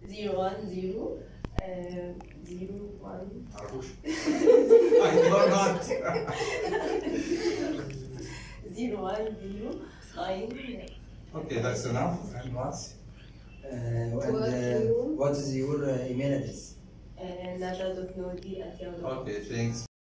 010 01 معرفوش. I know not. 010 Okay, that's enough. And what? What is your email address? najat.nodi@yahoo.com. Okay, thanks.